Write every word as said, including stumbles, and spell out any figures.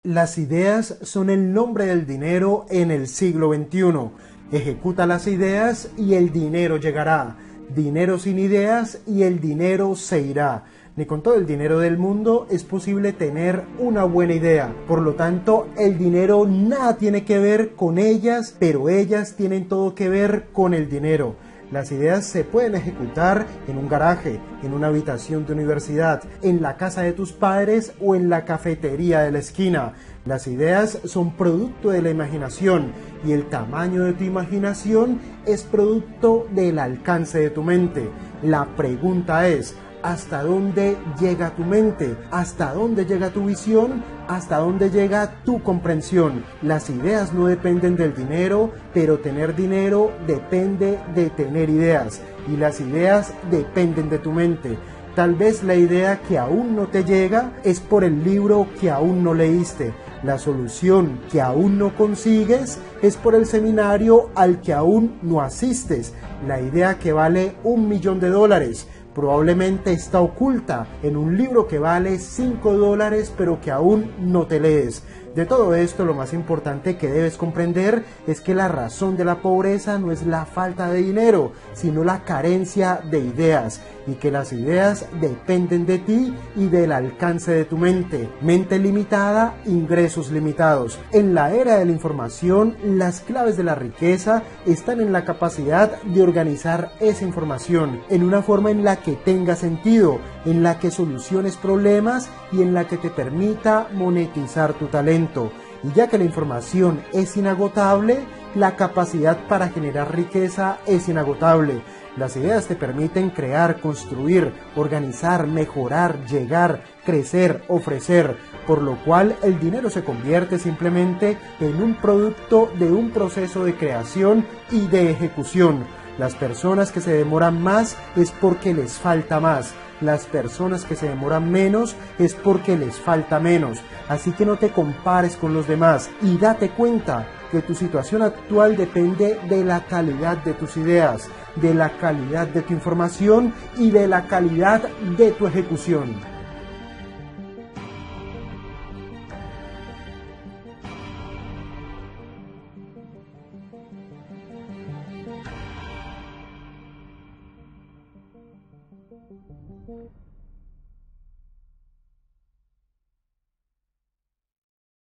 Las ideas son el nombre del dinero en el siglo veintiuno. Ejecuta las ideas y el dinero llegará. Dinero sin ideas y el dinero se irá. Ni con todo el dinero del mundo es posible tener una buena idea. Por lo tanto, el dinero nada tiene que ver con ellas, pero ellas tienen todo que ver con el dinero. Las ideas se pueden ejecutar en un garaje, en una habitación de universidad, en la casa de tus padres o en la cafetería de la esquina. Las ideas son producto de la imaginación y el tamaño de tu imaginación es producto del alcance de tu mente. La pregunta es, ¿hasta dónde llega tu mente? ¿Hasta dónde llega tu visión? ¿Hasta dónde llega tu comprensión? Las ideas no dependen del dinero, pero tener dinero depende de tener ideas. Y las ideas dependen de tu mente. Tal vez la idea que aún no te llega es por el libro que aún no leíste. La solución que aún no consigues es por el seminario al que aún no asistes. La idea que vale un millón de dólares probablemente está oculta en un libro que vale cinco dólares pero que aún no te lees. De todo esto, lo más importante que debes comprender es que la razón de la pobreza no es la falta de dinero, sino la carencia de ideas, y que las ideas dependen de ti y del alcance de tu mente. Mente limitada, ingresos limitados. En la era de la información, las claves de la riqueza están en la capacidad de organizar esa información en una forma en la que tenga sentido, en la que soluciones problemas y en la que te permita monetizar tu talento. Y ya que la información es inagotable, la capacidad para generar riqueza es inagotable. Las ideas te permiten crear, construir, organizar, mejorar, llegar, crecer, ofrecer, por lo cual el dinero se convierte simplemente en un producto de un proceso de creación y de ejecución. Las personas que se demoran más es porque les falta más. Las personas que se demoran menos es porque les falta menos. Así que no te compares con los demás y date cuenta que tu situación actual depende de la calidad de tus ideas, de la calidad de tu información y de la calidad de tu ejecución.